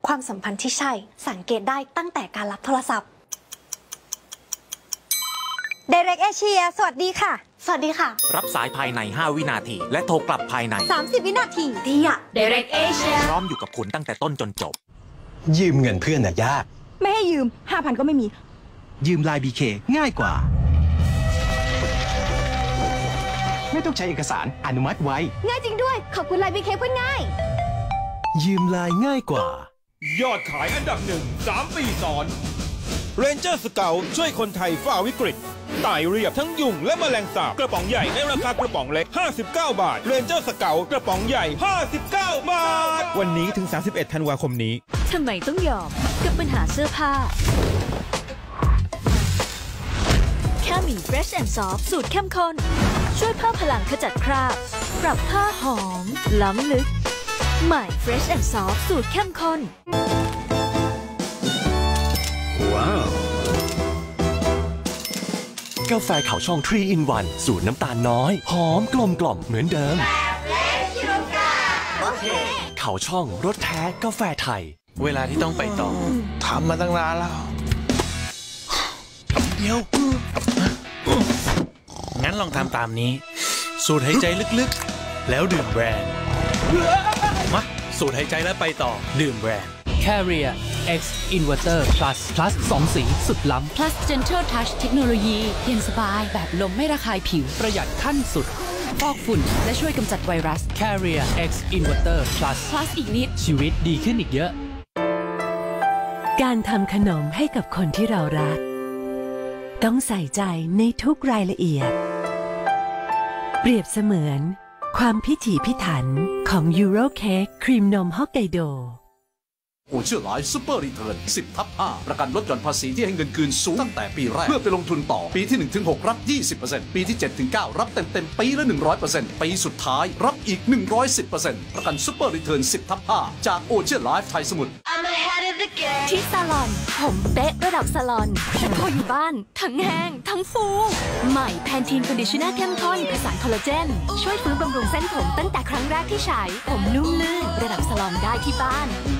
ความสัมพันธ์ที่ใช่สังเกตได้ตั้งแต่การรับโทรศัพท์ Direct Asia สวัสดีค่ะสวัสดีค่ะรับสายภายใน5วินาทีและโทรกลับภายใน 30วินาทีดีอะ Direct Asia พร้อมอยู่กับคุณตั้งแต่ต้นจนจบยืมเงินเพื่อนน่ะยากไม่ให้ยืม 5,000 ก็ไม่มียืม LINE BK ง่ายกว่าไม่ต้องใช้เอกสารอนุมัติไวง่ายจริงด้วยขอบคุณ LINE BK เพื่อนง่ายยืม LINE ง่ายกว่ายอดขายอันดับ1 3 ปีซ้อน Ranger Scout ช่วยคนไทยฝ่าวิกฤตไต่เรียบทั้งยุงและแมลงสาบกระป๋องใหญ่ในราคากระป๋องเล็ก59 บาท Ranger Scout กระป๋องใหญ่59 บาทวันนี้ถึง31ธันวาคมนี้ทำไมต้องยอมกับปัญหาเสื้อผ้าแค่มี Fresh and Soft สูตรเข้มข้นช่วยเพิ่มพลังขจัดคราบปรับผ้าหอมล้ำลึกใหม่ Fresh and Soft สูตรเข้มข้นว้าวกาแฟเขาช่อง3 in 1สูตรน้ำตาลน้อยหอมกลมกล่อมเหมือนเดิมเขาช่องรสแท้กาแฟไทยเวลาที่ต้องไปต่อทำมาตั้งนานแล้วเดี๋ยวงั้นลองทำตามนี้สูดหายใจลึกๆแล้วดื่มแบรนด์มาสูดหายใจแล้วไปต่อดื่มแบรนด์ Carrier X Inverter Plus 2 สีสุดล้ำ Plus Gentle Touch เทคโนโลยีเย็นสบายแบบลมไม่ระคายผิวประหยัดขั้นสุดฟอกฝุ่นและช่วยกำจัดไวรัส Carrier X Inverter Plus อีกนิดชีวิตดีขึ้นอีกเยอะการทำขนมให้กับคนที่เรารักต้องใส่ใจในทุกรายละเอียดเปรียบเสมือนความพิถีพิถันของยูโรเค้กครีมนมฮอกไกโดโอเชียร์ไลฟ์ซุปเปอร์รีเทิร์น 10/5 ประกันลดหย่อนภาษีที่ให้เงินคืนสูงตั้งแต่ปีแรกเพื่อไปลงทุนต่อปีที่ 1-6 รับ 20% ปีที่ 7-9 รับเต็มปีละ 100% ปีสุดท้ายรับอีก 110% ประกันซุปเปอร์รีเทิร์น 10/5 จากโอเชียร์ไลฟ์ไทยสมุทรที่ซาลอนผมเป๊ะระดับซาลอนพออยู่บ้านทั้งแห้งทั้งฟูใหม่แพนทีนคอนดิชเนอร์เข้มข้นผสานคอลลาเจนช่วยฟื้นบำรุงเส้นผมตั้งแต่ครั้งแรกที่ใช้ผมนุ่มลื่นระดับซาลอนได้ที่บ้าน